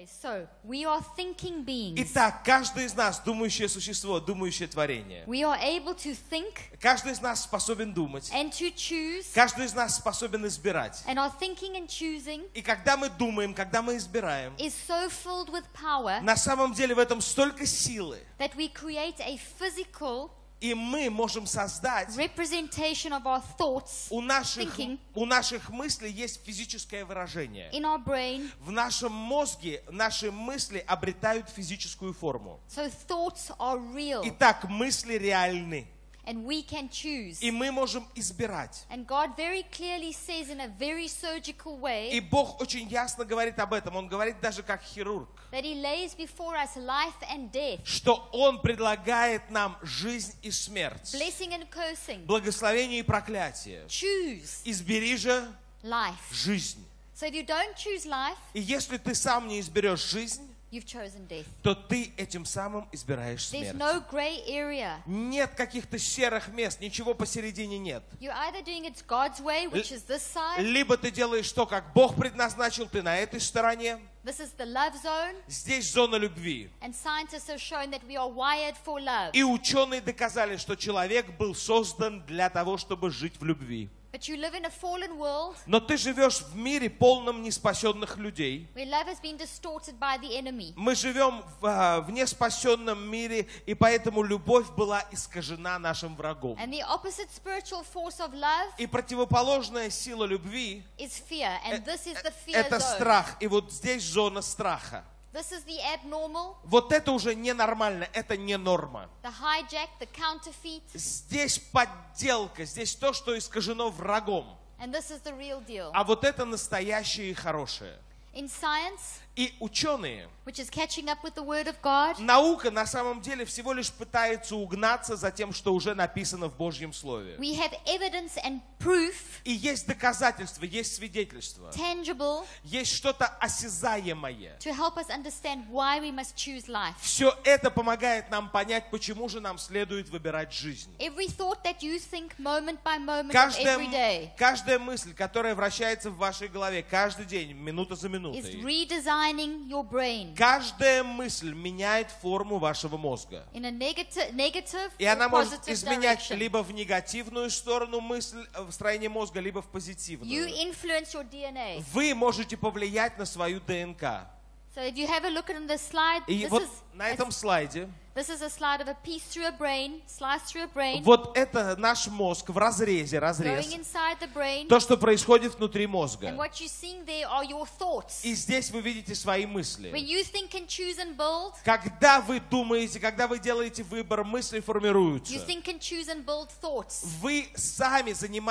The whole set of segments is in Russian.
Okay, so we are thinking beings. Итак, каждый из нас думающее существо, думающее творение. We are able to think Каждый из нас способен думать. and to choose, Каждый из нас способен избирать. and our thinking and choosing И когда мы думаем, когда мы избираем, is so filled with power на самом деле в этом столько силы, that we create a physical и мы можем создать, representation of our thoughts у thinking. наших мыслей есть физическое выражение. in our brain. В нашем мозге наши мысли обретают физическую форму. So thoughts are real, Итак, мысли реальны, and we can choose. и мы можем избирать. And God very clearly says in a very surgical way И Бог очень ясно говорит об этом. Он говорит даже как хирург, that He lays before us life and death, что Он предлагает нам жизнь и смерть, blessing and cursing. благословение и проклятие. Choose Избери же life. жизнь. So if you don't choose life, И если ты сам не изберешь жизнь, you've chosen death. то ты этим самым избираешь There's смерть. no gray area. Нет каких-то серых мест, ничего посередине нет. You're either doing it God's way, which is this side. Либо ты делаешь то, как Бог предназначил, ты на этой стороне. This is the love zone. Здесь зона любви. And scientists have shown that we are wired for love. И ученые доказали, что человек был создан для того, чтобы жить в любви. But you live in a fallen world Но ты живешь в мире, полном неспасенных людей. where love has been distorted by the enemy. Мы живем в неспасенном мире, и поэтому любовь была искажена нашим врагом. And the opposite spiritual force of love И противоположная сила любви is fear. And this is the — fear это zone. страх. И вот здесь зона страха. This is the abnormal, Вот это уже ненормально, это не норма. the hijack, the counterfeit. Здесь подделка, здесь то, что искажено врагом. And this is the real deal. А вот это настоящее и хорошее. In science, И ученые, which is catching up with the Word of God, наука на самом деле всего лишь пытается угнаться за тем, что уже написано в Божьем Слове. we have evidence and proof, И есть доказательства, есть свидетельства, tangible, есть что-то осязаемое. to help us understand why we must choose life. Все это помогает нам понять, почему же нам следует выбирать жизнь. Every thought that you think moment by moment of every day Каждая мысль, которая вращается в вашей голове каждый день, минута за is минутой, redesigning your brain каждая мысль меняет форму вашего мозга. in a negative И or она может positive изменять direction. либо в негативную сторону мысль, в строении мозга, либо в You позитивную. influence your DNA. Вы можете повлиять на свою ДНК. So if you have a look at the slide, И вот на этом слайде, this is a slide of a piece through a brain, slice through a brain, вот это наш мозг в разрезе, going разрез. inside the brain, То, что происходит внутри and мозга. what you're seeing there are your thoughts. И здесь вы видите свои When мысли. you think and choose and build, Когда вы думаете, когда вы делаете выбор, мысли формируются. you think and choose and build thoughts. Вы сами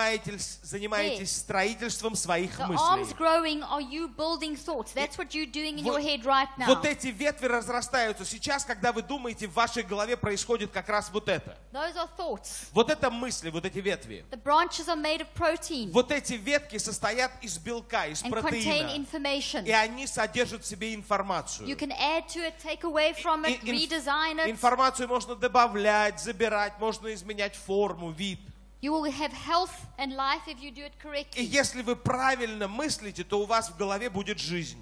занимаетесь строительством своих The arms мыслей. growing are you building thoughts. That's what you're doing in your head right now. Вот эти ветви разрастаются. Сейчас, когда вы думаете, в вашей голове происходит как раз вот это. Those are thoughts. Вот это мысли, вот эти ветви. The branches are made of protein Вот эти ветки состоят из белка, из and contain протеина. information. И они содержат в себе You информацию. can add to it, take away from it, redesign it. Информацию можно добавлять, забирать, можно изменять форму, вид. You will have health and life if you do it И correctly. если вы правильно мыслите, то у вас в голове будет жизнь.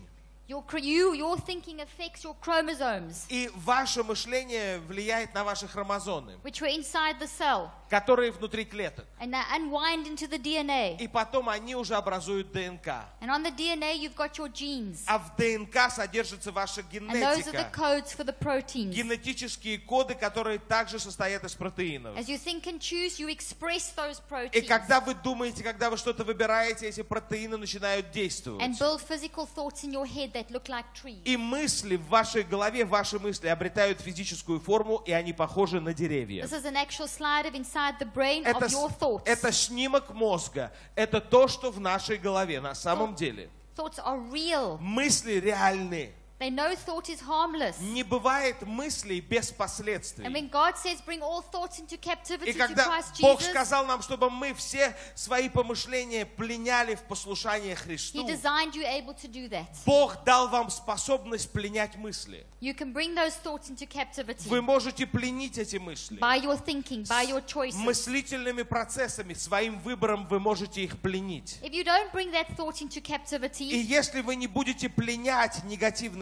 Your thinking affects your chromosomes, И ваше мышление влияет на ваши хромозомы, which were inside the cell, которые внутри клеток. and they unwind into the DNA. И потом они уже образуют ДНК. And on the DNA, you've got your genes. А в ДНК содержится ваша And those are the генетика. codes for the proteins. Генетические коды, которые также состоят из протеинов. As you think and choose, you express those И proteins когда вы думаете, когда вы что-то выбираете, эти протеины начинают действовать. and build physical thoughts in your head that look like trees. И мысли в вашей голове, ваши мысли обретают физическую форму, и они похожи на деревья. This is an actual slide of inside the brain of your thoughts. Это снимок мозга. Это то, что в нашей голове на самом деле. Thoughts are real. Мысли реальны. They know thought is harmless. Не бывает мыслей без And последствий. when God says, bring all thoughts into И captivity to когда Christ Бог Jesus, сказал нам, чтобы мы все свои помышления пленяли в послушание He Христу, designed you able to do that. Бог дал вам способность пленять мысли. You can bring those thoughts into captivity Вы можете пленить эти мысли. by your thinking, by your choices. Мыслительными процессами, своим выбором вы можете их пленить. If you don't bring that thought into И captivity, если вы не будете пленять негативные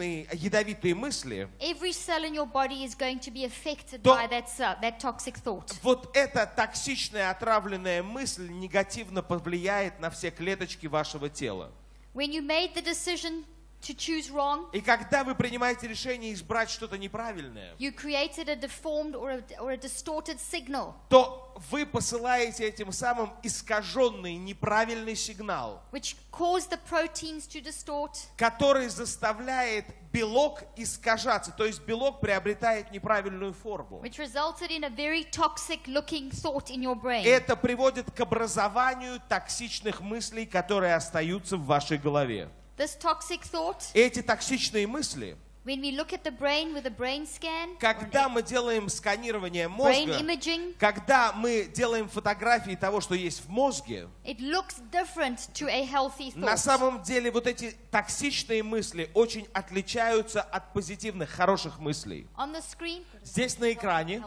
токсичные, ядовитые мысли, every cell in your body is going to be affected То- by that toxic thought. вот эта токсичная, отравленная мысль негативно повлияет на все клеточки вашего тела. When you made the decision to choose wrong, И когда вы принимаете решение избрать что-то неправильное, you created a deformed or a distorted signal, то вы посылаете этим самым искаженный, неправильный сигнал, which caused the proteins to distort, который заставляет белок искажаться. То есть белок приобретает неправильную форму. which resulted in a very toxic looking thought in your brain. Это приводит к образованию токсичных мыслей, которые остаются в вашей голове. This toxic thought, Эти токсичные мысли, when we look at the brain with a brain scan, когда мы делаем сканирование brain мозга, imaging, когда мы делаем фотографии того, что есть в мозге, it looks different to a healthy на thought. самом деле вот эти токсичные мысли очень отличаются от позитивных, хороших мыслей. On the screen, Здесь на экране,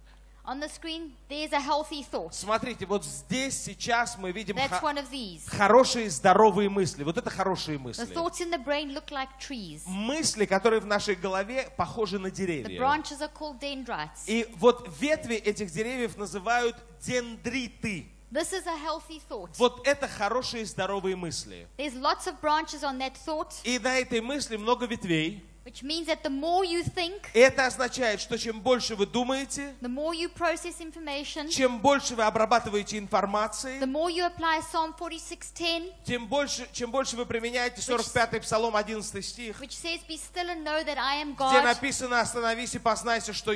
on the screen, there's a healthy thought. смотрите, вот здесь сейчас мы видим That's one of these. хорошие, здоровые мысли. Вот это хорошие The мысли. thoughts in the brain look like trees. Мысли, которые в нашей голове похожи на The деревья. branches are called dendrites. И вот ветви этих деревьев называют дендриты. This is a healthy thought. Вот это хорошие, здоровые мысли. There's lots of branches on that thought, И на этой мысли много ветвей. which means that the more you think, Это означает, что чем больше вы думаете, the more you process information, чем больше вы обрабатываете информации, the more you apply Psalm 46:10, чем больше вы применяете 45-й Псалом 11 стих, which says, "Be still and know that I am где God." написано: «Остановись и познай, что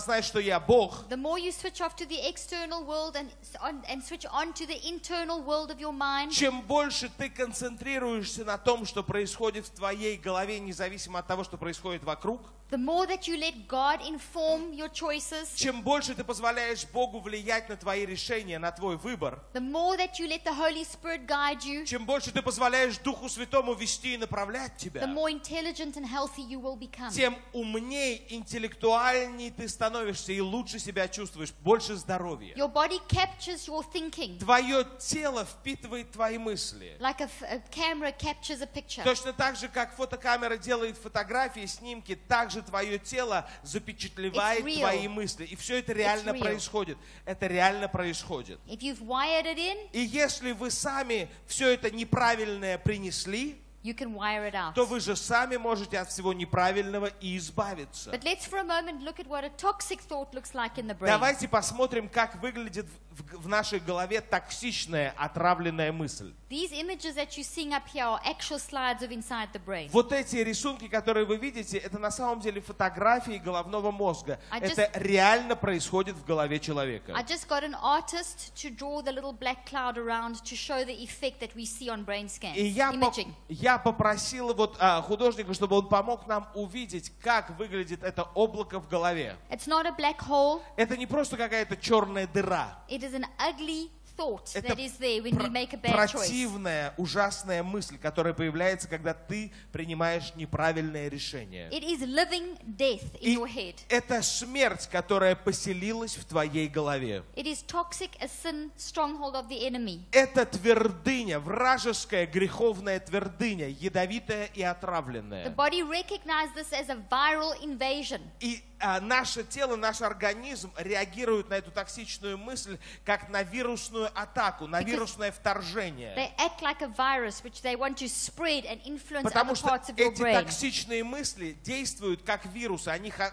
я Бог». The more you switch off to the external world and switch on to the internal world of your mind, Чем больше ты концентрируешься на том, что происходит в твоей голове, независимо от того, что происходит вокруг, the more that you let God inform your choices, чем больше ты позволяешь Богу влиять на твои решения, на твой выбор, the more that you let the Holy Spirit guide you, чем больше ты позволяешь Духу Святому вести и направлять the тебя, more intelligent and healthy you will become. тем умнее, интеллектуальней ты становишься и лучше себя чувствуешь, больше здоровья. Your body captures your thinking Твое тело впитывает твои мысли. like a camera captures a picture. Точно так же, как фотокамера делает фотографии, снимки, так же твое тело запечатлевает It's real. твои мысли. И все это реально real. происходит. Это реально происходит. If you've wired it in, И если вы сами все это неправильное принесли, you can wire it out. то вы же сами можете от всего неправильного и избавиться. But let's for a moment look at what a toxic thought looks like in the brain. Давайте посмотрим, как выглядит в нашей голове токсичная, отравленная мысль. These images that you're seeing up here are actual slides of inside the brain. Вот эти рисунки, которые вы видите, это на самом деле фотографии головного мозга. Это реально происходит в голове человека. I just got an artist to draw the little black cloud around to show the effect that we see on brain scans. И Imaging. я попросил художника, чтобы он помог нам увидеть, как выглядит это облако в голове. It's not a black hole. Это не просто какая-то черная дыра. It is an ugly thought Это that is there when we make a bad choice. противная, ужасная мысль, которая появляется, когда ты принимаешь неправильное решение. It is living death in И your head. это смерть, которая поселилась в твоей голове. It is toxic, a sin stronghold of the enemy. Это твердыня, вражеская, греховная твердыня, ядовитая и The отравленная. body recognizes this as a viral invasion. И наше тело, наш организм реагирует на эту токсичную мысль как на вирусную атаку, на вирусное вторжение. They act like a virus which they want to spread and influence Потому other что parts of your эти brain. токсичные мысли действуют как вирусы.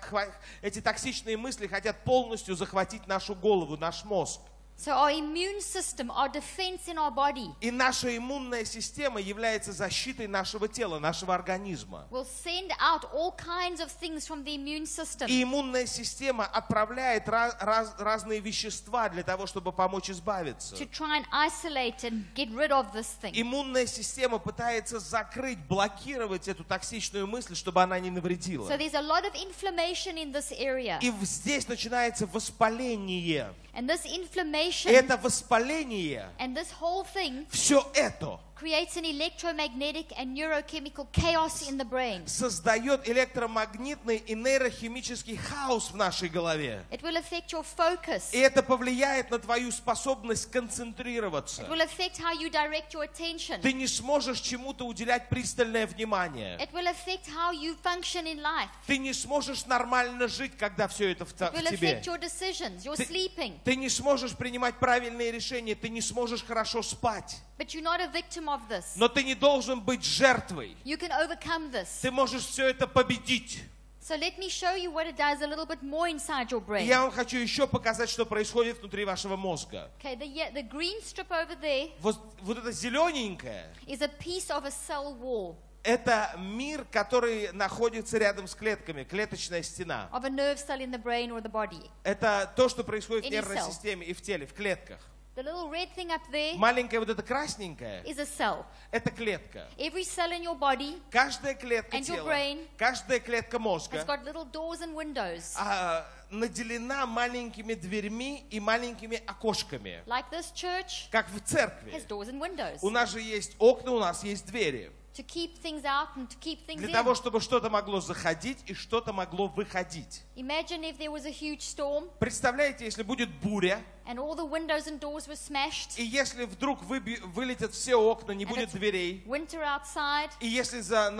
Эти токсичные мысли хотят полностью захватить нашу голову, наш мозг. So our immune system, our defense in our body, И наша иммунная система является защитой нашего тела, нашего организма. will send out all kinds of things from the immune system И иммунная система отправляет разные вещества для того, чтобы помочь избавиться. to try and isolate and get rid of this thing. Иммунная система пытается закрыть, блокировать эту токсичную мысль, чтобы она не навредила. So there's a lot of inflammation in this area. И здесь начинается воспаление. And this И inflammation это воспаление, and this whole thing все это creates an electromagnetic and neurochemical chaos in the brain. Создает электромагнитный и нейрохимический хаос в нашей голове. It will affect your focus. И это повлияет на твою способность концентрироваться. It will affect how you direct your attention. Ты не сможешь чему-то уделять пристальное внимание. It will affect how you function in life. Ты не сможешь нормально жить, когда все это в It will тебе. affect your decisions, your sleeping. Ты не сможешь принимать правильные решения, ты не сможешь хорошо спать. But you're not a victim of this. Но ты не должен быть жертвой. You can overcome this. Ты можешь все это победить. So let me show you what it does a little bit more inside your brain. Я вам хочу еще показать, что происходит внутри вашего мозга. Okay, the green strip over there Вот это зелененькое, is a piece of a cell wall это мир, который находится рядом с клетками, клеточная стена. of a nerve cell in the brain or the body. Это то, что происходит в Any нервной cell. системе и в теле, в клетках. The little red thing up there Маленькая вот эта красненькая, is a cell. это клетка. Every cell in your body Каждая клетка And your тела, brain каждая клетка has мозга got little doors and windows. наделена маленькими дверьми и маленькими окошками. Like this church Как в церкви. has doors and windows. У нас же есть окна, у нас есть двери. To keep things out and to keep things Для in. того, чтобы что-то могло заходить и что-то могло выходить. Imagine if there was a huge storm Представляете, если будет буря, and all the windows and doors were smashed, и если вдруг вылетят все окна, не and будет it's дверей, winter outside, и если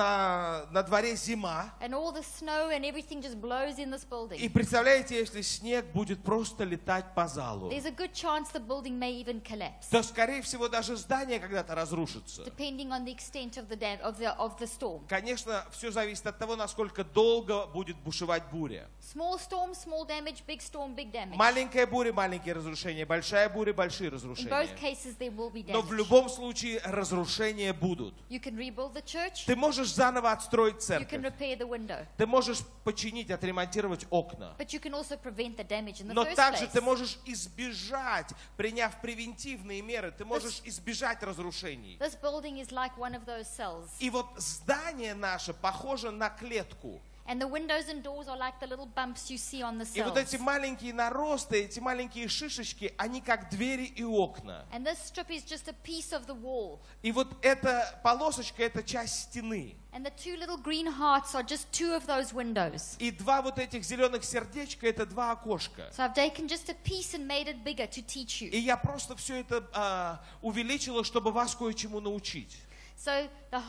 на дворе зима, and all the snow and everything just blows in this и building, представляете, если снег будет просто летать по залу, there's a good chance the building may even collapse, то, скорее всего, даже здание когда-то разрушится. depending on the extent of the storm. Конечно, все зависит от того, насколько долго будет бушевать буря. Small storm, small damage, big storm, big damage. Маленькая буря, маленькие разрушения, большая буря, большие In разрушения. both cases there will be Но в damage. любом случае разрушения будут. You can rebuild the church, Ты можешь заново отстроить you can церковь. repair the window, Ты можешь починить, отремонтировать окна. but you can also prevent the damage in the Но first также ты place. можешь избежать, приняв превентивные меры, ты можешь избежать разрушений. This building is like one of those cells. И вот здание наше похоже на клетку. And the windows and doors are like the little bumps you see on the И вот cells. эти маленькие наросты, эти маленькие шишечки, они как двери и окна. And this strip is just a piece of the wall. И вот эта полосочка, это часть стены. And the two little green hearts are just two of those windows. И два вот этих зеленых сердечка, это два окошка. So I've taken just a piece and made it bigger to teach И you. я просто все это увеличила, чтобы вас кое-чему научить. So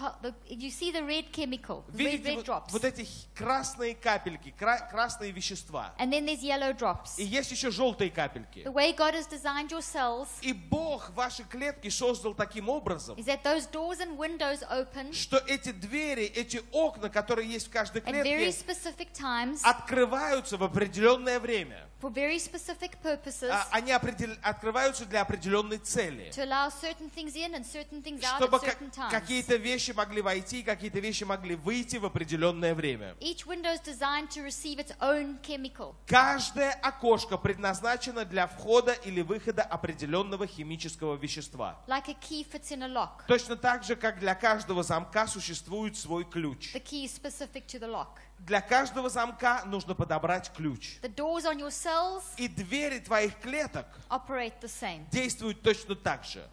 you see the red chemical, the Видите red drops. вот эти красные капельки, красные вещества. And then there's yellow drops. И есть еще желтые капельки. The way God has designed your cells И Бог ваши клетки создал таким образом, is that those doors and windows open что эти двери, эти окна, которые есть в каждой at very клетке, specific times открываются в определенное время. for very specific purposes Они открываются для определенной цели. to allow certain things in and certain things out Чтобы at certain times. какие-то вещи могли войти, какие-то вещи могли выйти в определенное время. Each window is designed to receive its own chemical. Каждое окошко предназначено для входа или выхода определенного химического вещества. Like a key fits in a lock. Точно так же, как для каждого замка существует свой ключ. The key is specific to the lock. Для каждого замка нужно подобрать ключ. The doors on your cells И двери твоих клеток operate the same. действуют точно так же.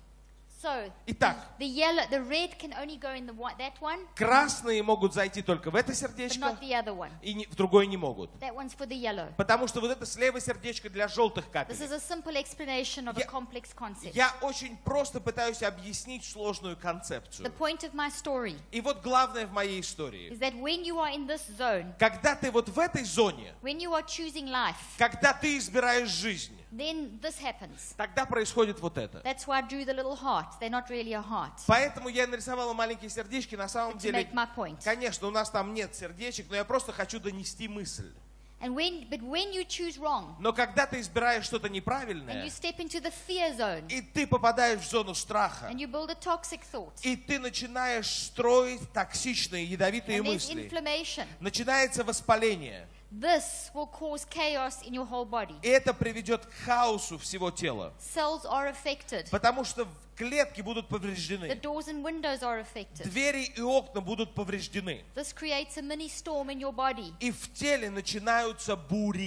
So Итак, the red can only go in that one, красные могут зайти только в это but сердечко, not the other one. и в другое не могут. That one's for the yellow. Потому что вот это слева сердечко для желтых This капелек. is a simple explanation of a Я- complex concept. Я очень просто пытаюсь объяснить сложную The концепцию. point of my story И вот главное в моей истории. is that when you are in this zone, Когда ты вот в этой зоне, when you are choosing life, когда ты избираешь жизнь, then this happens. тогда происходит вот это. That's why I drew the little heart. They're not really a heart. Поэтому я нарисовала маленькие сердечки. На самом To деле, make my point. конечно, у нас там нет сердечек, но я просто хочу донести мысль. But when you choose wrong Но когда ты избираешь что-то and неправильное, you step into the fear zone и ты попадаешь в зону страха, and you build a toxic thought, и ты начинаешь строить токсичные, ядовитые and there's мысли, inflammation, начинается воспаление, this will cause chaos in your whole body. и это приведет к хаосу всего тела, Cells are affected. потому что клетки будут The повреждены, doors and windows are affected. двери и окна будут повреждены, This creates a mini storm in your body. и в теле начинаются бури.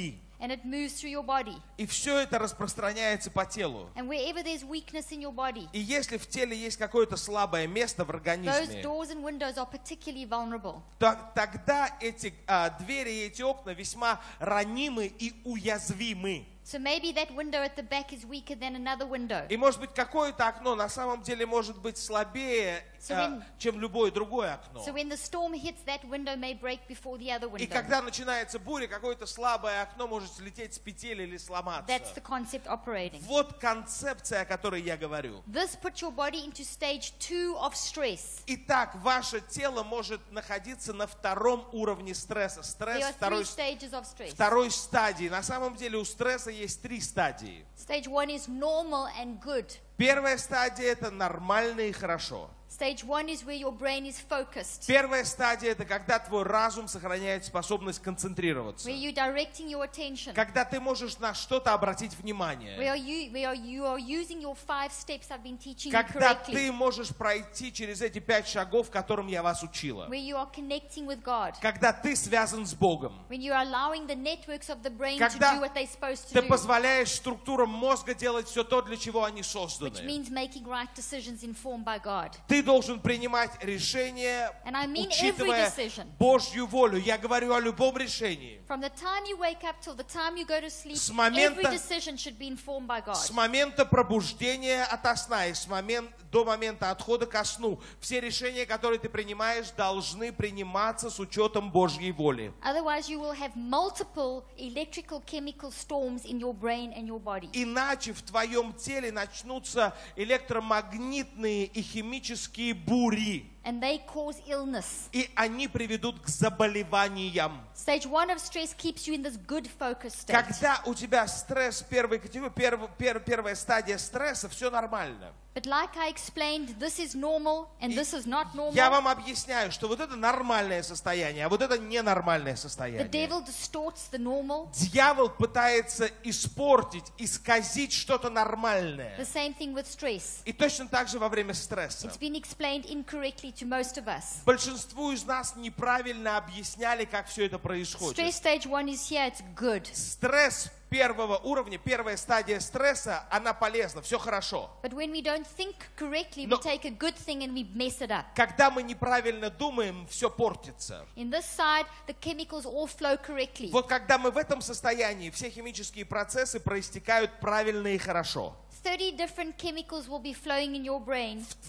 and it moves through your body. И все это распространяется по телу. And wherever there's weakness in your body, И если в теле есть какое-то слабое место в those организме, doors and windows are particularly vulnerable. то тогда эти двери и эти окна весьма ранимы и уязвимы. So maybe that window at the back is weaker than another window. И может быть какое-то окно на самом деле может быть слабее, чем любое другое окно. So when the storm hits, that window may break before the other И window. когда начинается буря, какое-то слабое окно может слететь с петель или сломаться. That's the concept operating. Вот концепция, о которой я говорю. This puts your body into stage 2 of stress. Итак, ваше тело может находиться на втором уровне стресса. There Стресс are 3 stages of stress. второй стадии. На самом деле у стресса есть 3 стадии. Stage 1 is normal and good. Первая стадия – это нормально и хорошо. Stage 1 is where your brain is focused, Первая стадия – это когда твой разум сохраняет способность концентрироваться. where you're directing your attention, Когда ты можешь на что-то обратить внимание. where you are using your 5 steps I've been teaching you Когда correctly, ты можешь пройти через эти 5 шагов, которым я вас учила. where you are connecting with God, Когда ты связан с Богом. when you are allowing the networks of the brain to Когда do what they're supposed to ты do, позволяешь структурам мозга делать все то, для чего они which созданы. means making right decisions informed by God. Ты должен принимать решения, And I mean every учитывая decision. Божью волю. Я говорю о любом решении. From the time you wake up till the time you go to sleep, С момента- every decision should be informed by God. С момента пробуждения ото сна и до момента отхода ко сну все решения, которые ты принимаешь, должны приниматься с учетом Божьей воли. Otherwise, you will have multiple electrical chemical storms in your brain and your body. Иначе в твоем теле начнутся электромагнитные и химические бури. And they cause illness. И они приведут к заболеваниям. Stage 1 of stress keeps you in this good focus state. Когда у тебя стресс первой категории, первая стадия стресса, все нормально. But like I explained, this is normal and this is not Я normal. вам объясняю, что вот это нормальное состояние, а вот это ненормальное The состояние. devil distorts the normal. Дьявол пытается испортить, исказить что-то The нормальное. same thing with stress. И точно так же во время стресса. It's been explained incorrectly to most of us. Большинству из нас неправильно объясняли, как все это Stress происходит. stage 1 is here, it's good. Стресс первого уровня, первая стадия стресса, она полезна, все хорошо. But when we don't think correctly, we Но- take a good thing and we mess it up. Когда мы неправильно думаем, все портится. In this side, the chemicals all flow correctly. Вот когда мы в этом состоянии, все химические процессы проистекают правильно и хорошо. 30 different chemicals will be flowing in your brain. В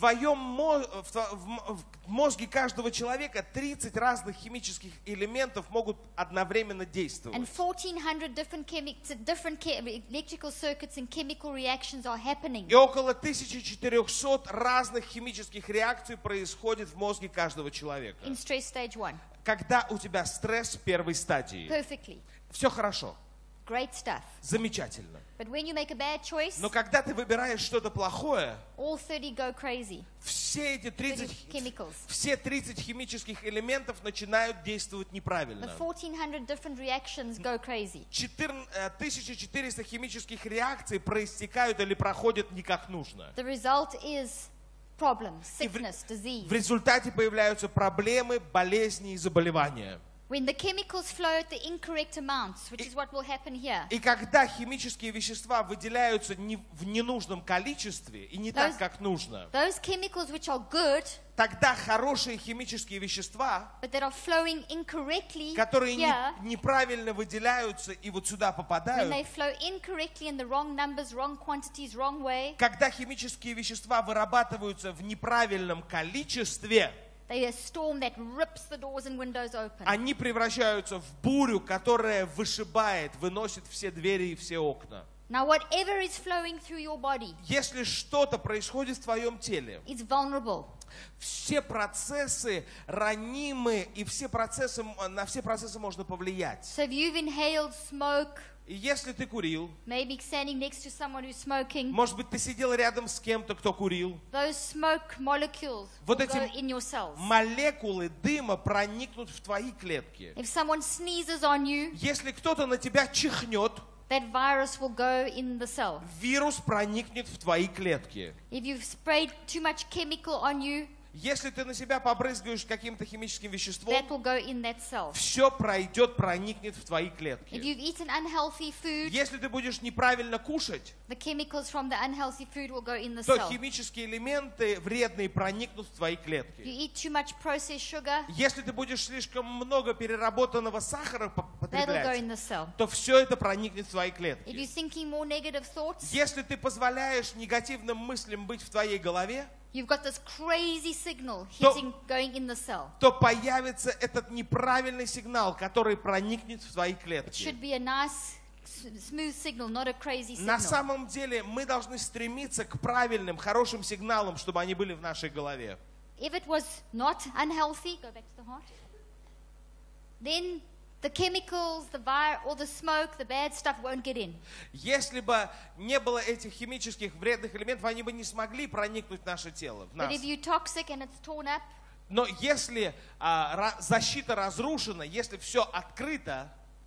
мозге каждого человека 30 разных химических элементов могут одновременно действовать. And 1,400 different electrical circuits and chemical reactions are happening И около 1400 разных химических реакций происходит в мозге каждого человека. in stress stage 1. Когда у тебя стресс первой стадии, Perfectly. все хорошо, Great stuff. замечательно. But when you make a bad choice, Но когда ты выбираешь что-то плохое, all 30 go crazy. все эти 30 30, chemicals. все 30 химических элементов начинают действовать The неправильно. 1,400 different reactions go crazy. 1400 химических реакций проистекают или проходят не как нужно. The result is problems, И в sickness, disease. результате появляются проблемы, болезни и заболевания. When the chemicals flow at the incorrect amounts, which is what will happen here, И когда химические вещества выделяются в ненужном количестве и не так, как нужно, those chemicals which are good, тогда хорошие химические вещества, but that are flowing incorrectly которые here, неправильно выделяются и вот сюда when попадают, they flow incorrectly in the wrong numbers, wrong quantities, wrong way, когда химические вещества вырабатываются в неправильном количестве, they are a storm that rips the doors and windows open. они превращаются в бурю, которая вышибает, выносит все двери и все окна. Now, whatever is flowing through your body Если что-то происходит в твоем теле, is vulnerable. все процессы ранимы, и на все процессы можно повлиять. So if you've inhaled smoke, И если ты курил, maybe standing next to someone who's smoking, может быть, ты сидел рядом с кем-то, кто курил, those smoke molecules Вот will эти go in your cells. молекулы дыма проникнут в твои клетки. If someone sneezes on you, Если кто-то на тебя чихнет, that virus will go in the cell. вирус проникнет в твои клетки. If you've sprayed too much chemical on you, Если ты на себя побрызгаешь каким-то химическим веществом, that will go in that cell. все пройдет, проникнет в твои If клетки. you've eaten unhealthy food, Если ты будешь неправильно кушать, the chemicals from the unhealthy food will go in the то cell. химические элементы вредные проникнут в твои You клетки. eat too much processed sugar, Если ты будешь слишком много переработанного сахара that'll go потреблять, in the cell. то все это проникнет в твои If клетки. you're thinking more negative thoughts, Если ты позволяешь негативным мыслям быть в твоей голове, you've got this crazy signal То- going in the cell. то появится этот неправильный сигнал, который проникнет в твои It клетки. should be a nice, smooth signal, not a crazy На signal. самом деле мы должны стремиться к правильным, хорошим сигналам, чтобы они были в нашей голове. If it was not unhealthy, go back to the heart, then the chemicals, all the smoke, the bad stuff won't get in. Если бы не было этих химических вредных элементов, они бы не смогли проникнуть в наше тело, в But нас. if you're toxic and it's torn up, Но если защита разрушена, если все открыто,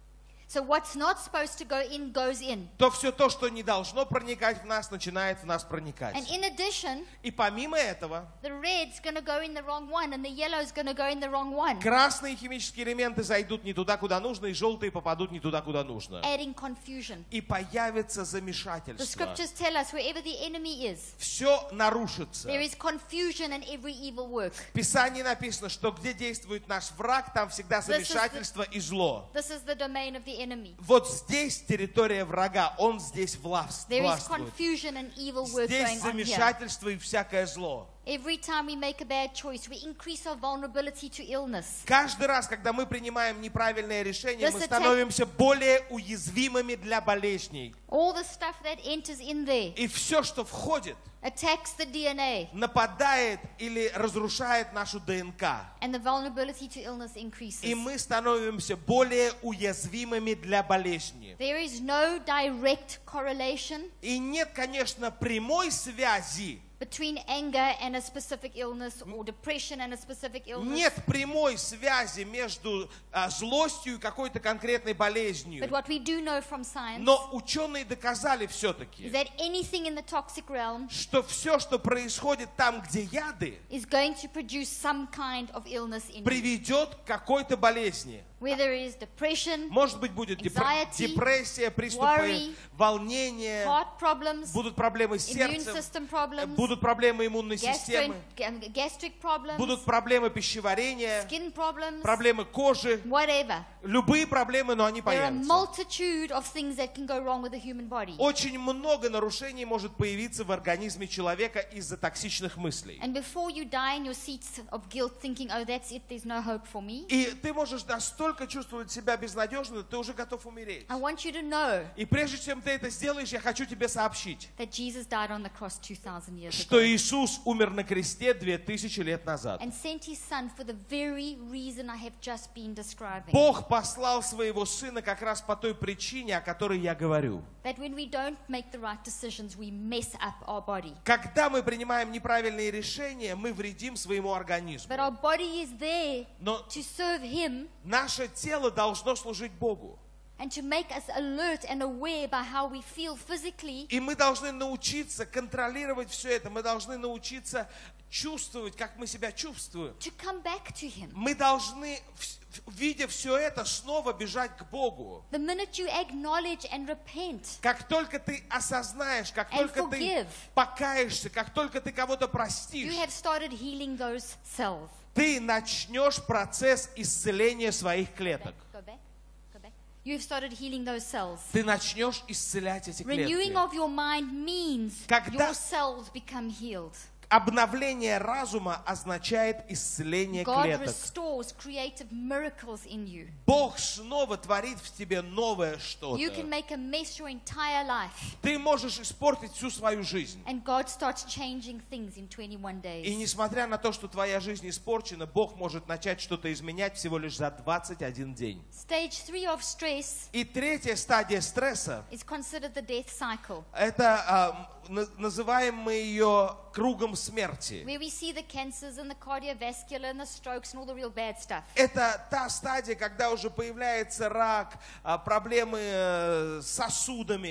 so what's not supposed to go in goes in. то все то, что не должно проникать в нас, начинает в нас проникать. And in addition, И помимо этого, the red's going to go in the wrong one and the yellow's going to go in the wrong one, красные химические элементы зайдут не туда, куда нужно, и желтые попадут не туда, куда нужно. adding confusion. И появится The замешательство. scriptures tell us wherever the enemy is, Все нарушится. there is confusion and every evil work. В Писании написано, что где действует наш враг, там всегда замешательство и зло. This is the domain of the enemy. Вот здесь территория врага, он здесь There is властвует. confusion and evil work Здесь going on here. замешательство и всякое зло. Every time we make a bad choice, we increase our vulnerability to illness. Каждый раз, когда мы принимаем неправильное решение, This мы attack- становимся более уязвимыми для болезней. All the stuff that enters in there И все, что входит, attacks the DNA, нападает или разрушает нашу ДНК. and the vulnerability to illness increases. И мы становимся более уязвимыми для болезни. There is no direct correlation И нет, конечно, прямой связи. between anger and a specific illness or depression and a specific illness. Нет прямой связи между злостью и какой-то конкретной болезнью. But what we do know from science Но ученые доказали is все-таки, that anything in the toxic realm что все, что происходит там, где яды, is going to produce some kind of illness in you. приведет к какой-то болезни. Whether it is depression, Может быть, будет Anxiety, депрессия, приступы worry, волнения, heart problems, будут проблемы с immune сердцем, system problems, будут проблемы иммунной системы, gastric problems, будут проблемы пищеварения, skin problems, проблемы кожи, whatever. любые проблемы, но они There are a появятся. multitude of things that can go wrong with the human body. Очень много нарушений может появиться в организме человека из-за токсичных мыслей. And before you die in your seats of guilt thinking, oh, that's it, there's no hope for me, И ты можешь настолько чувствовать себя безнадежно, ты уже готов умереть. I want you to know И прежде чем ты это сделаешь, я хочу тебе сообщить, that Jesus died on the cross 2,000 years что ago Иисус умер на кресте 2000 лет назад. and sent his son for the very reason I have just been describing. Бог послал своего Сына как раз по той причине, о которой я говорю. That when we don't make the right decisions, we mess up our body. Когда мы принимаем неправильные решения, мы вредим своему организму. But our body is there Но to serve him наше тело должно служить Богу. and to make us alert and aware by how we feel physically, И мы должны научиться контролировать все это. Мы должны научиться чувствовать, как мы себя чувствуем. to come back to him. Мы должны, видя все это, снова бежать к Богу. The minute you acknowledge and repent, Как только ты осознаешь, как And только ты forgive. покаешься, как только ты кого-то you простишь, have started healing those cells. ты начнешь процесс исцеления своих клеток. Go back. Go back. You have started healing those cells. Ты начнешь исцелять эти Renewing клетки. of your mind means Когда- your cells become healed. Обновление разума означает исцеление God клеток. restores creative miracles in you. Бог снова творит в тебе новое You can что-то. make a mess your entire life. Ты можешь испортить всю свою жизнь. And God starts changing things in 21 И days. несмотря на то, что твоя жизнь испорчена, Бог может начать что-то изменять всего лишь за 21 день. Stage 3 of stress И третья стадия стресса is considered the death cycle, – это называем мы ее кругом смерти. where we see the cancers and the cardiovascular and the strokes and all the real bad stuff. Это та стадия, когда уже появляется рак, проблемы с сосудами.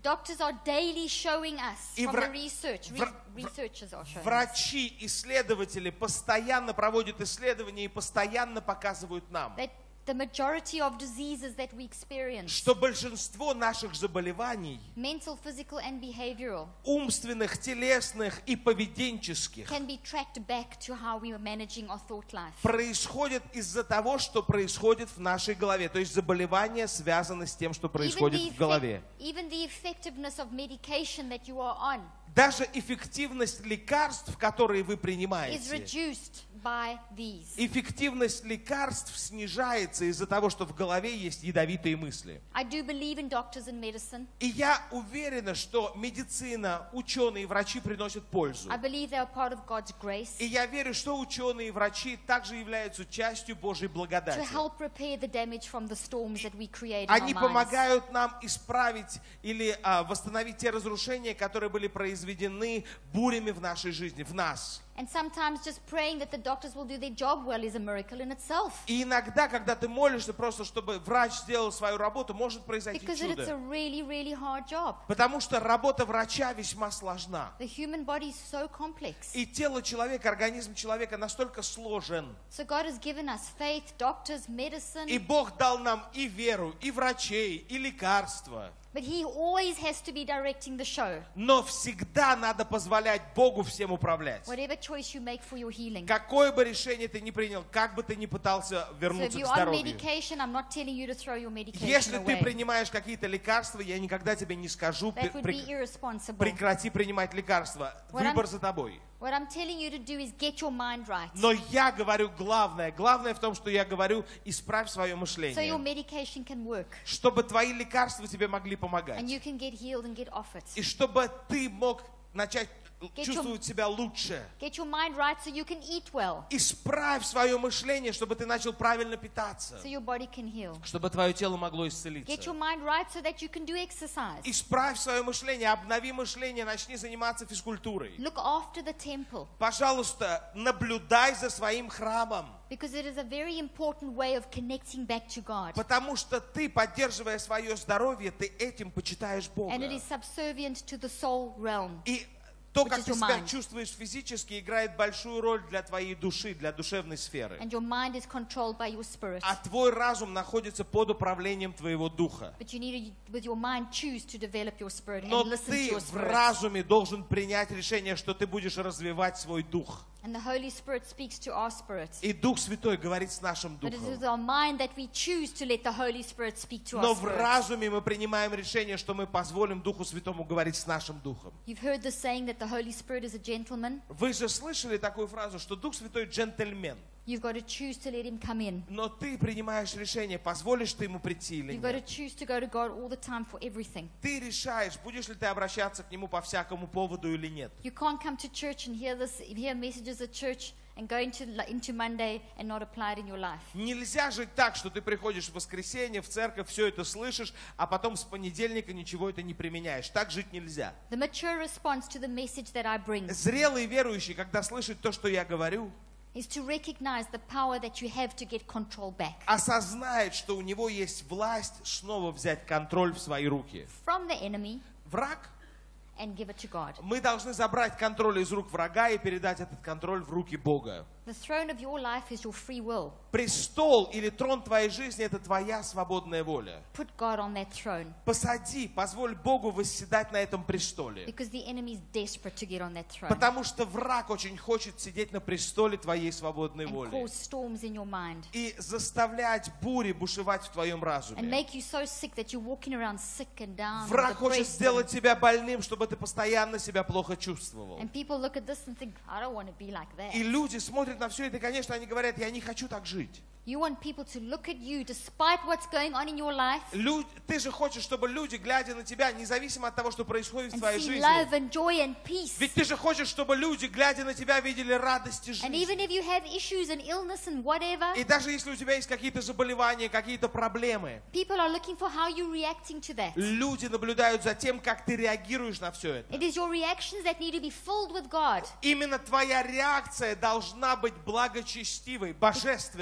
Doctors are daily showing us И from вра- the research. вра- Researchers are showing us. Врачи, исследователи постоянно проводят исследования и постоянно показывают нам, That the majority of diseases that we experience, что большинство наших заболеваний, mental, physical, and behavioral, умственных, телесных и поведенческих, can be tracked back to how we were managing our thought life. происходят из-за того, что происходит в нашей голове. То есть заболевания связаны с тем, что происходит в голове. Even the effectiveness of medication that you are on Даже эффективность лекарств, которые вы is принимаете, reduced by these. эффективность лекарств снижается из-за того, что в голове есть ядовитые мысли. I do believe in doctors and medicine. И я уверена, что медицина, ученые и врачи приносят пользу. I believe they are part of God's grace И я верю, что ученые и врачи также являются частью Божьей to благодати. help repair the damage from the storms that we create in Они our minds. помогают нам исправить или восстановить те разрушения, которые были произведены бурями в нашей жизни, в нас. And sometimes just praying that the doctors will do their job well is a miracle in itself. И иногда, когда ты молишься просто, чтобы врач сделал свою работу, может произойти Because it's a чудо. really, really hard job. Потому что работа врача весьма сложна. The human body is so complex. И тело человека, организм человека настолько сложен. So God has given us faith, doctors, medicine, И Бог дал нам и веру, и врачей, и лекарства. but He always has to be directing the show. Но всегда надо позволять Богу всем управлять. Whatever choice you make for your healing. Какое бы решение ты ни принял, как бы ты ни пытался So if вернуться you're к on здоровью. medication, I'm not telling you to throw your medication Если ты away. принимаешь какие-то лекарства, я никогда тебе не скажу, That would be irresponsible. прекрати принимать лекарства. What Выбор за тобой. What I'm telling you to do is get your mind right. Но я говорю главное. Главное в том, что я говорю, исправь свое So your мышление. medication can work. Чтобы твои лекарства тебе могли помогать. And you can get healed and get off it. И чтобы ты мог начать Get чувствовать себя лучше. Get your mind right so you can eat well. Исправь свое мышление, чтобы ты начал правильно питаться. So your body can heal. Чтобы твое тело могло Get your исцелиться. mind right so that you can do exercise. Исправь свое мышление, обнови мышление, начни заниматься физкультурой. Look after the temple. Пожалуйста, наблюдай за своим храмом. Because it is a very important way of connecting back to God. Потому что ты, поддерживая свое здоровье, ты этим почитаешь Бога. And it is subservient to the soul realm. И то, Which как is ты your себя mind. чувствуешь физически, играет большую роль для твоей души, для душевной сферы. And your mind is controlled by your spirit. А твой разум находится под управлением твоего духа. But you need to, with your mind, choose to develop your spirit Но and listen to ты your в spirit. разуме должен принять решение, что ты будешь развивать свой дух. And the Holy Spirit speaks to our spirit. И Дух Святой говорит с нашим But it is духом. with our mind that we choose to let the Holy Spirit speak to Но our в spirit. разуме мы принимаем решение, что мы позволим Духу Святому говорить с нашим духом. You've heard the saying that the Holy Spirit is a gentleman. Вы же слышали такую фразу, что Дух Святой джентльмен. You've got to choose to let him come in. Но ты принимаешь решение, позволишь ты ему прийти или You've got to нет. choose to go to God all the time for everything. Ты решаешь, будешь ли ты обращаться к нему по всякому поводу или нет. You can't come to church and hear messages at church and go into Monday and not apply it in your life. Нельзя жить так, что ты приходишь в воскресенье, в церковь, все это слышишь, а потом с понедельника ничего это не применяешь. Так жить нельзя. The mature response to the message that I bring Зрелый верующий, когда слышит то, что я говорю, is to recognize the power that you have to get control back осознает, что у него есть власть снова взять контроль в свои руки. from the enemy Враг. and give it to God. Мы должны забрать контроль из рук врага и передать этот контроль в руки Бога. The throne of your life is your free will. Престол или трон твоей жизни – это твоя свободная воля. Put God on that throne Посади, позволь Богу восседать на этом престоле. because the enemy is desperate to get on that throne Потому что враг очень хочет сидеть на престоле твоей свободной and воли. cause storms in your mind И заставлять бури бушевать в твоем and разуме. make you so sick that you're walking around sick and down and Враг хочет depressed сделать тебя больным, чтобы ты постоянно себя плохо чувствовал. and people look at this and think, I don't want to be like that. И люди смотрят на все это, и, конечно, они говорят, я не хочу так жить. You want people to look at you despite what's going on in your life Ты же хочешь, чтобы люди, глядя на тебя, независимо от того, что происходит в and твоей see жизни, love and joy and peace. ведь ты же хочешь, чтобы люди, глядя на тебя, видели радость и And жизнь. even if you have issues and illness and whatever, И даже если у тебя есть какие-то заболевания, какие-то проблемы, people are looking for how you're reacting to that. люди наблюдают за тем, как ты реагируешь на все это. It is your reactions that need to be filled with God Именно твоя реакция должна быть благочестивой, божественной.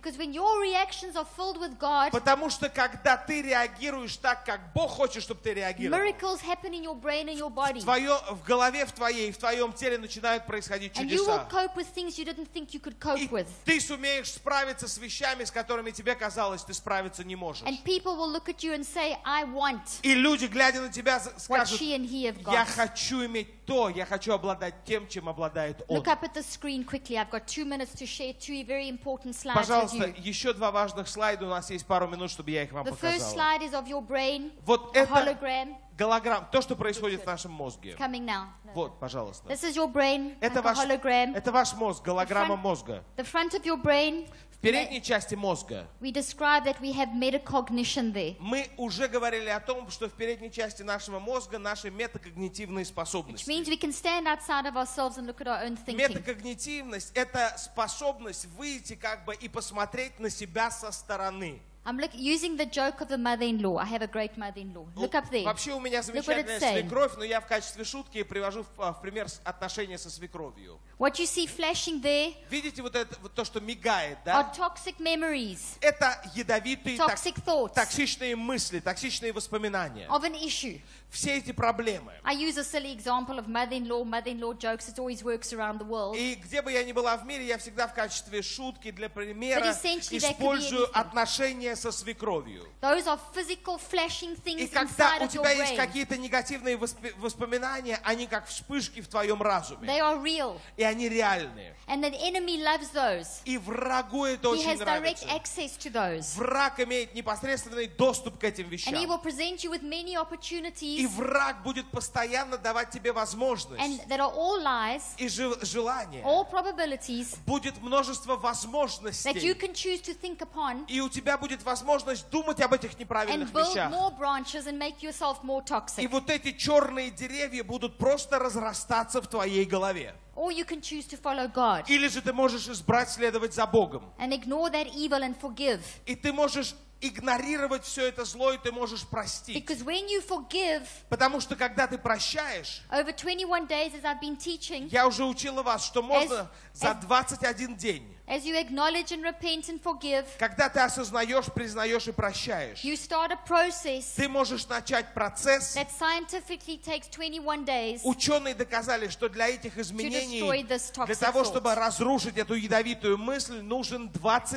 Because when your reactions are filled with God, Потому что когда ты реагируешь так, как Бог хочет, чтобы ты реагировал, miracles happen in your brain and your body. в голове в твоей, в твоем теле начинают происходить And you will чудеса. cope with things you didn't think you could И cope with. ты сумеешь справиться с вещами, с которыми тебе казалось, ты справиться не можешь. And people will look at you and say, I want И люди, глядя на тебя, what скажут: she and he have я got. хочу иметь то, я хочу обладать тем, чем обладает он. Look up at the screen quickly. I've got 2 minutes to share 2 very important slides with Пожалуйста, you. еще 2 важных слайда, у нас есть пару минут, чтобы я их вам The first показал. slide is of your brain, Вот a это hologram. голограмм, то, что происходит в нашем мозге. It's coming now. Вот, пожалуйста. This is your brain, like Это a hologram. это ваш мозг, голограмма front- мозга. The front of your brain, В передней части мозга we describe that we have metacognition there, мы уже говорили о том, что в передней части нашего мозга наши метакогнитивные which способности. means we can stand outside of ourselves and look at our own thinking. Метакогнитивность – это способность выйти как бы и посмотреть на себя со стороны. I'm using the joke of the mother-in-law. I have a great mother-in-law. Look up there. Вообще у меня Look what замечательная it's saying. свекровь, но я в качестве шутки привожу в пример отношения со свекровью. What you see flashing there Видите вот это, вот то, что мигает, are да? toxic memories, Это ядовитые, toxic thoughts токсичные мысли, токсичные воспоминания. of an issue. Все эти проблемы. I use a silly example of mother-in-law jokes. It always works around the world. И где бы я ни была в мире, я всегда в качестве шутки для примера But essentially that could be использую anything. отношения со свекровью. Those are physical flashing И things когда inside у of your тебя есть brain. какие-то негативные воспоминания, они как вспышки в твоем разуме. They are real. И они реальные. And the enemy loves those. И врагу это He очень has direct нравится. access to those. Враг имеет непосредственный доступ к этим And he вещам. will present you with many И opportunities враг будет постоянно давать тебе возможность and that are all lies, и желание. all probabilities Будет множество that you возможностей. can choose to think upon И у тебя будет возможность думать об этих неправильных and build вещах. more branches and make yourself more И toxic. вот эти черные деревья будут просто разрастаться в твоей голове. Or you can choose to follow God Или же ты можешь избрать следовать за Богом. and ignore that evil and forgive. И ты можешь игнорировать все это зло, и ты можешь простить. Because when you forgive, Потому что когда ты прощаешь, over 21 days as I've been teaching, я уже учила вас, что можно за 21 день, as you acknowledge and repent and forgive, когда ты осознаешь, признаешь и прощаешь, you start a process ты можешь начать процесс. that scientifically takes 21 days Ученые доказали, что для этих destroy изменений, this для toxic того, thought. чтобы разрушить эту ядовитую мысль, нужен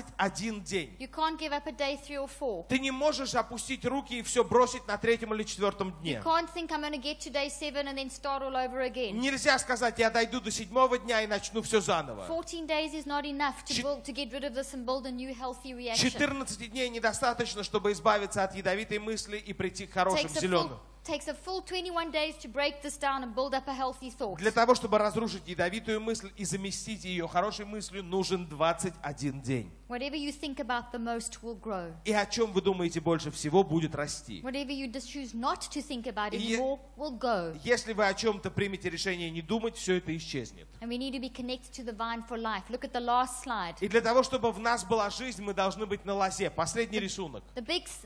21 день. You can't give up at day 3 or 4. Ты не можешь опустить руки и все бросить на 3-м или 4-м дне. You can't think I'm going to get to day 7 and then start all over again. Нельзя сказать, я дойду до 7-го дня и начну все заново. 14 days is not enough to get rid of this and build a new healthy reaction. 14 дней недостаточно, чтобы избавиться от ядовитой мысли и прийти к хорошим зеленым. Takes a full 21 days to break this down and build up a healthy thought. Для того, чтобы разрушить ядовитую мысль и заместить ее хорошей мыслью, нужен 21 день. Whatever you think about the most will grow. И о чем вы думаете больше всего, будет расти. Whatever you just choose not to think about И anymore will go. Если вы о чем-то примете решение не думать, все это исчезнет. And we need to be connected to the vine for life. Look at the last slide. И для того, чтобы в нас была жизнь, мы должны быть на лозе. Последний рисунок. The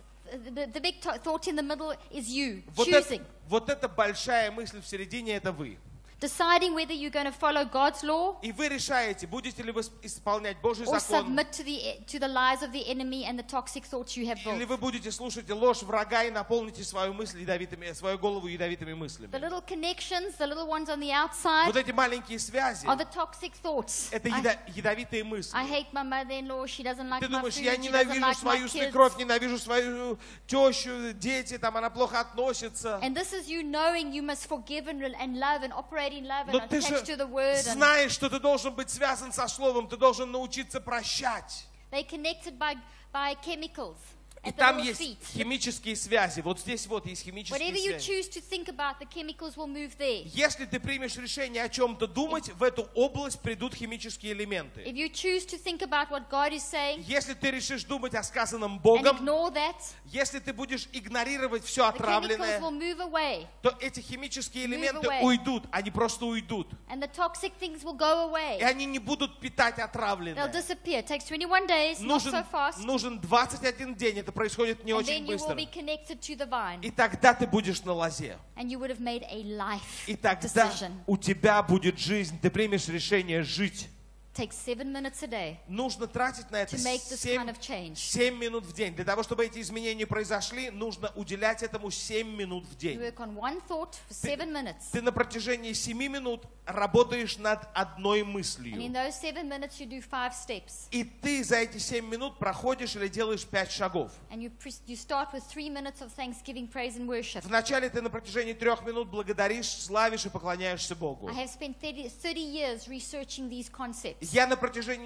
big thought in the middle is you Вот choosing. эта большая мысль в середине, это вы. Deciding whether you're going to follow God's law И вы решаете, будете ли вы исполнять Божий or закон, submit to the lies of the enemy and the toxic thoughts you have или built. вы будете слушать ложь врага и наполните свою голову ядовитыми The мыслями. little connections, the little ones on the outside, Вот эти маленькие связи, are the toxic thoughts. это ядовитые мысли. I hate my mother-in-law. She doesn't like Ты my думаешь, food. я She doesn't ненавижу like my свою kids. свекровь, ненавижу свою тещу, дети, там она плохо относится. And this is you knowing you must forgive and love and operate in love and Но ты attach to же the word. And знаешь, что ты должен быть связан со Словом, ты должен научиться прощать. they're connected by chemicals И at the там little есть feet. химические связи. Вот здесь вот есть Whatever химические you связи. choose to think about, the chemicals will move there. Если ты примешь решение о чем-то думать, в эту область придут химические элементы. If you choose to think about what God is saying Если ты решишь думать о сказанном and Богом, ignore that, если ты будешь игнорировать все the chemicals отравленное, will move away то эти химические элементы away. уйдут, они просто уйдут. and the toxic things will go away. И они не будут питать They'll отравленное. disappear. It takes 21 days, not so fast. Нужен 21 день, это происходит не And очень then you will быстро. be connected to the vine. И тогда ты будешь на лозе. And you would have made a life И тогда decision. у тебя будет жизнь, ты примешь решение жить. takes 7 minutes a day Нужно тратить на это to make this kind of change. 7 минут в день. Для того, чтобы эти изменения произошли, нужно уделять этому 7 минут в You день. work on one thought for 7 minutes. Ты на протяжении 7 минут работаешь над одной And in мыслью. those 7 minutes, you do 5 steps. И ты за эти 7 минут проходишь или делаешь 5 шагов. And you start with 3 minutes of thanksgiving, praise, and worship. Вначале ты на протяжении 3 минут благодаришь, славишь и поклоняешься Богу. I have spent 30 years researching these concepts. Я на протяжении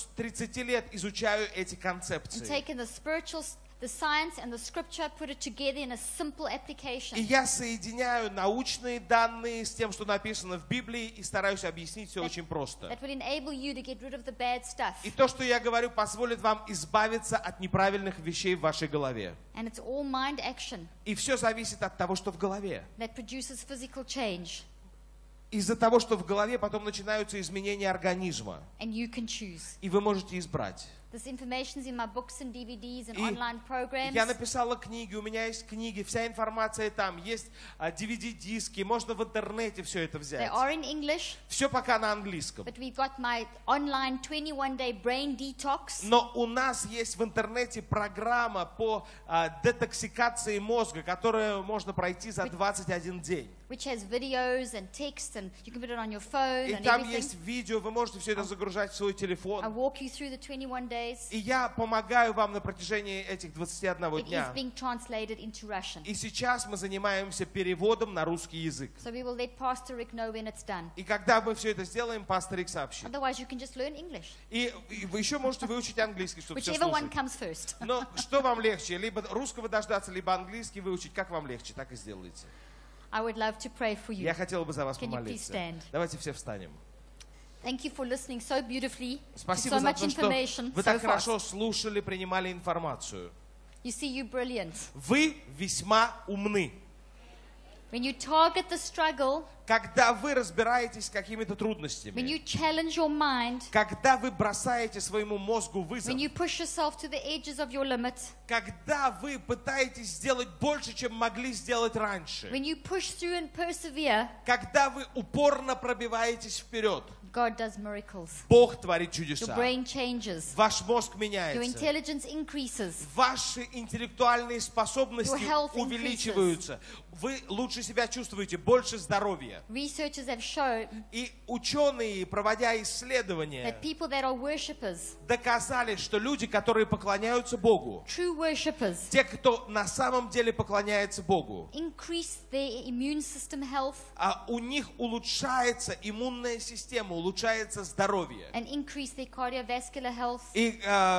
30 лет изучаю эти And концепции. taken the science and the scripture, put it together in a simple И application. я соединяю научные данные с тем, что написано в Библии, и стараюсь объяснить все очень просто. That will enable you to get rid of the bad stuff. И то, что я говорю, позволит вам избавиться от неправильных вещей в вашей голове. And it's all mind action И все зависит от того, что в голове. that produces physical change. Из-за того, что в голове потом начинаются изменения организма. And you can choose. И вы можете избрать. This information is in my books and DVDs and И online programs. я написала книги, у меня есть книги, вся информация там, есть DVD-диски, можно в интернете все это They взять. are in English, Все пока на английском. but we've got my online 21-day brain detox. Но у нас есть в интернете программа по детоксикации мозга, которую можно пройти за 21 день. Which has videos and text, and you can put it on your phone И and там everything. есть видео, вы можете все это загружать в свой I телефон. walk you through the 21 days. И я помогаю вам на протяжении этих 21 It is дня. being translated into Russian. И сейчас мы занимаемся переводом на русский язык. So we will let Pastor Rick know when it's done. И когда мы все это сделаем, пастор Рик сообщит. Otherwise, you can just learn English. И вы еще можете выучить английский, чтобы все Whichever one слушать. comes first. Но что вам легче? Либо русского дождаться, либо английский выучить. Как вам легче, так и сделайте. I would love to pray for you. Я хотел бы за вас Can you please помолиться. stand? Давайте все встанем. Thank you for listening so beautifully to Спасибо so за much то, что information вы so так fast. хорошо слушали, принимали информацию. You see, you're brilliant. Вы весьма умны. When you target the struggle, Когда вы разбираетесь с какими-то when трудностями, you challenge your mind, когда вы бросаете своему мозгу вызов, when you push yourself to the edges of your limit, когда вы пытаетесь сделать больше, чем могли сделать раньше, when you push through and persevere, когда вы упорно пробиваетесь вперед, God does miracles. Бог творит Your чудеса. brain changes. Ваш мозг Your меняется. intelligence increases. Ваши интеллектуальные способности Your health увеличиваются. Вы лучше себя чувствуете, больше здоровья. Researchers have shown И ученые, проводя исследования, that people that are worshippers, доказали, что люди, которые поклоняются Богу, true worshippers, те, кто на самом деле поклоняется Богу, increase their immune system health у них улучшается иммунная система, улучшается здоровье. and increase their cardiovascular health. И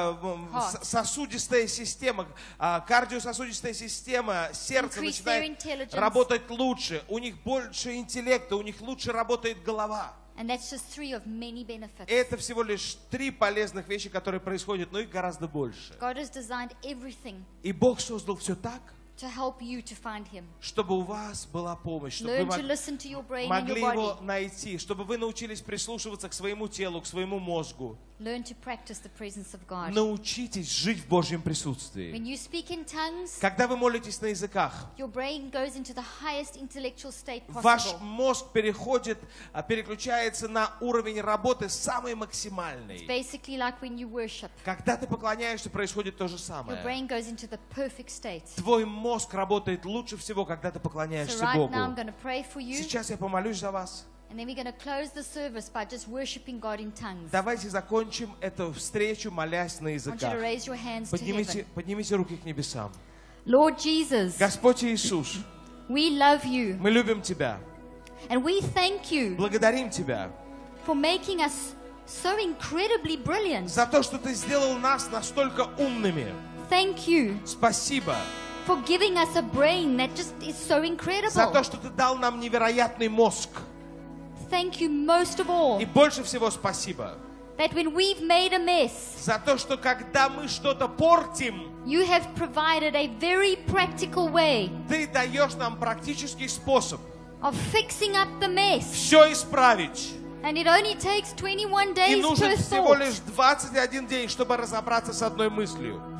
сосудистая система, кардиососудистая система, сердце Increase their начинает intelligence. работать лучше, у них больше интеллекта, у них лучше работает голова. And that's just 3 of many benefits. Это всего лишь 3 полезных вещи, которые происходят, но их гораздо больше. God has designed everything И Бог создал все так, to help you to find Him. чтобы у вас была помощь, чтобы Learn вы to listen to your brain and могли your его body. найти, чтобы вы научились прислушиваться к своему телу, к своему мозгу. Learn to practice the presence of God. Научитесь жить в Божьем присутствии. When you speak in tongues, Когда вы молитесь на языках, your brain goes into the highest intellectual state ваш possible. мозг переключается на уровень работы самый максимальный. Basically like when you worship. Когда ты поклоняешься, происходит то же Your самое. brain goes into the perfect state. Твой мозг работает лучше всего, когда ты So поклоняешься right Богу. now I'm going to pray for you, Сейчас я помолюсь за вас. and then we're going to close the service by just worshiping God in tongues. Давайте закончим эту встречу, молясь на I want you to языках. raise your hands to heaven. Поднимите руки к небесам. Lord Jesus, Господь Иисус, we love you, мы любим Тебя. and we thank you Благодарим Тебя for making us so incredibly brilliant. за то, что Ты сделал нас настолько умными. Thank you Спасибо for giving us a brain that just is so за то, incredible. что Ты дал нам невероятный мозг. Thank you most of all И больше всего спасибо that when we've made a mess, за то, что когда мы что-то портим, you have provided a very practical way Ты даешь нам практический способ of fixing up the mess. все исправить. And it only takes 21 И days нужен per всего thought. лишь 21 день, чтобы разобраться с одной мыслью.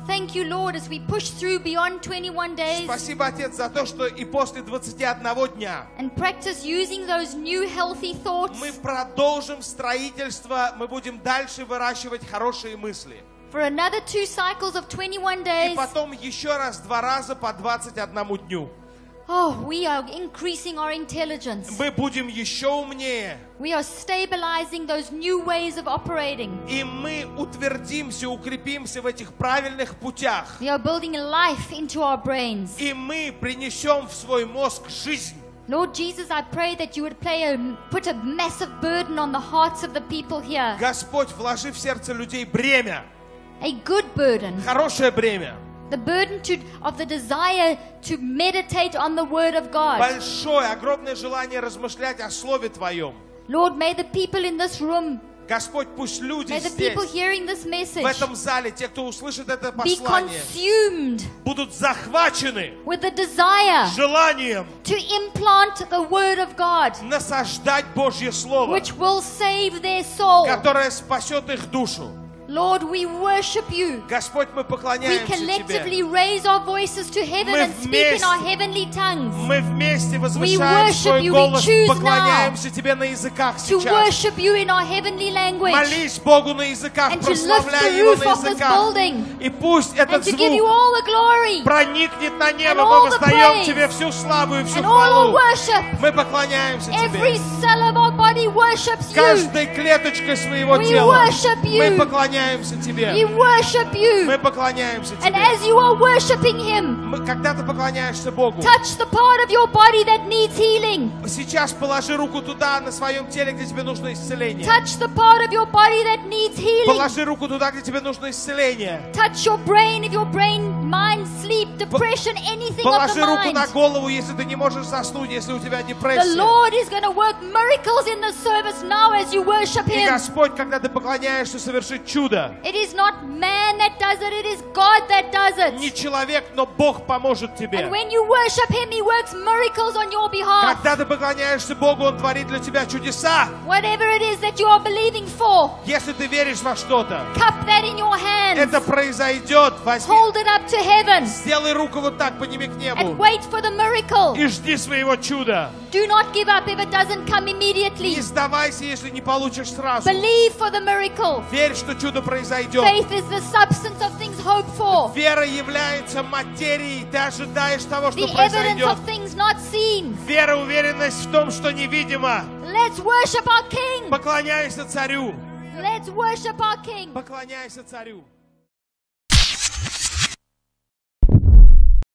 Thank you, Lord, as we push through beyond 21 days Спасибо, Отец, за то, что и после 21 дня and practice using those new healthy thoughts мы продолжим строительство, мы будем дальше выращивать хорошие мысли. for another 2 cycles of 21 И days. потом еще раз 2 раза по 21 дню. Oh, we are increasing our intelligence. Мы будем еще умнее. We are stabilizing those new ways of operating. И мы утвердимся, укрепимся в этих правильных путях. We are building life into our brains. И мы принесем в свой мозг жизнь. Lord Jesus, I pray that you would put a massive burden on the hearts of the people here. Господь, вложи в сердце людей бремя, A good burden. хорошее бремя, The burden of the desire to meditate on the Word of God. большое, огромное желание размышлять о Слове Твоем. Lord, may the people in this room, Господь, пусть люди may the people здесь, hearing this в message, этом зале, те, кто услышит это be послание, consumed будут захвачены with the desire желанием to implant the Word of God, насаждать Божье Слово, which will save their soul. которое спасет их душу. Lord, we worship you. Господь, мы We поклоняемся collectively Тебе. raise our voices to heaven Мы and speak in our вместе. heavenly tongues Мы вместе We возвышаем worship свой you, we голос, choose поклоняемся Тебе на языках to сейчас. worship you in our heavenly language Молись Богу на языках, and to lift прославляй the Его roof на of this языках. building И пусть and этот to give you звук all the glory проникнет на небо. and Мы all the воздаем praise Тебе всю славу и всю and all our хвалу. worship. Мы поклоняемся Every Тебе. cell of our body worships you. Каждой клеточкой своего We тела worship you. мы поклоняемся Тебе. We worship you. Мы поклоняемся And Тебе. as you are worshiping Him, Когда ты поклоняешься Богу, touch the part of your body that needs healing. сейчас положи руку туда, на своем теле, где тебе нужно исцеление. Touch the part of your body that needs healing. Положи руку туда, где тебе нужно исцеление. Touch your brain if your brain, mind, sleep, depression, anything of Положи the руку на mind. голову, если ты не можешь заснуть, если у тебя The депрессия. Lord is going to work miracles in the service now as you worship И Him. Господь, когда ты поклоняешься, совершит чудо. It is not man that does it is God that does Не it. человек, но Бог поможет тебе. And when you worship Him, He works miracles on your behalf. Когда ты поклоняешься Богу, Он творит для тебя чудеса. Whatever it is that you are believing for, Если ты веришь во что-то, cup that in your hands. это произойдет. Возьми, Hold it up to heaven сделай руку вот так, подними к and небу. wait for the miracle. И жди своего чуда. Do not give up if it doesn't come Не immediately. сдавайся, если не получишь сразу. Believe for the miracle. Верь, что чудо произойдет. Faith is the substance of things hoped for, Вера является материей. Ты ожидаешь того, что the evidence произойдет. of things not seen. Вера, уверенность в том, что невидимо. Let's worship our King. Поклоняйся царю. Let's worship our King. Поклоняйся царю.